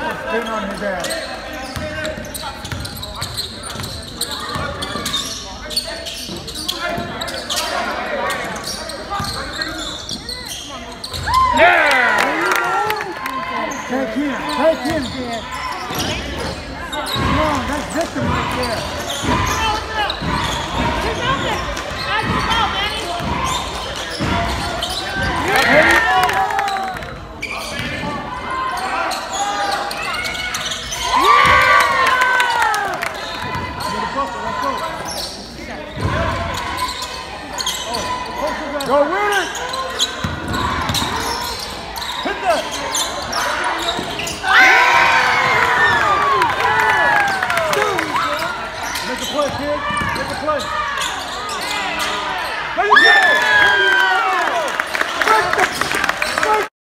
Spin on his ass. Yeah! Take him, kid. Come on, that's victim right there. He's open. How'd you go, Manny? Go with it! Hit that! Make a play, kid. Make a play. There you go!